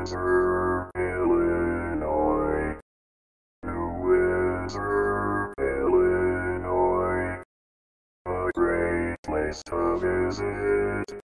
Windsor, Illinois. To Windsor, Illinois. A great place to visit.